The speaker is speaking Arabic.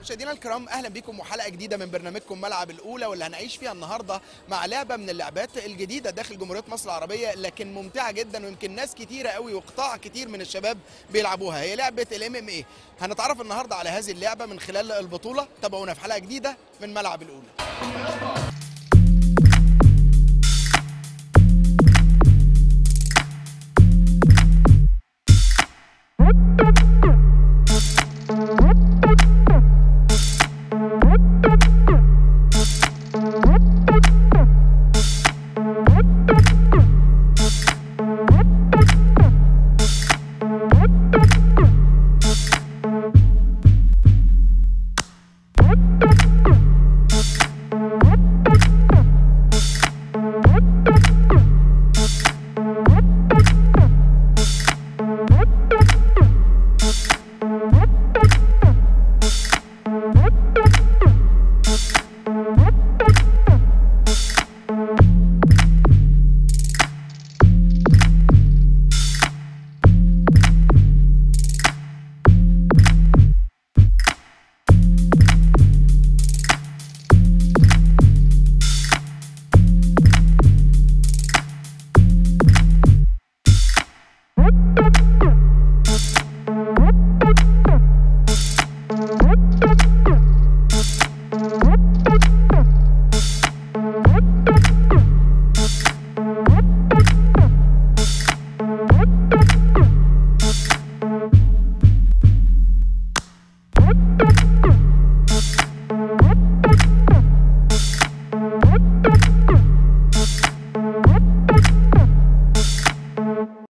مشاهدينا الكرام، اهلا بكم وحلقه جديده من برنامجكم ملعب الاولى، واللي هنعيش فيها النهارده مع لعبه من اللعبات الجديده داخل جمهوريه مصر العربيه، لكن ممتعه جدا ويمكن ناس كتيره قوي وقطاع كتير من الشباب بيلعبوها. هي لعبه MMA. هنتعرف النهارده على هذه اللعبه من خلال البطوله. تابعونا في حلقه جديده من ملعب الاولى.